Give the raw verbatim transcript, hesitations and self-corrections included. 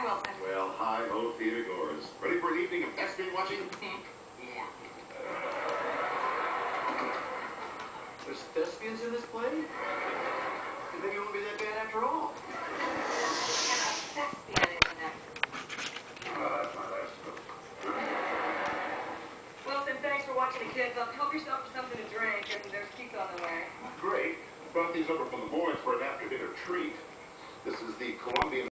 Wilson. Well, hi-ho, theater goers. Ready for an evening of thespian watching? Yeah. There's thespians in this play? Then maybe you won't be that bad after all. And a thespian is an actress. Uh, that's my last book. Wilson, thanks for watching the kids. Um, help yourself to something to drink, and there's pizza on the way. Great. Brought these over from the boys for an after-dinner treat. This is the Colombian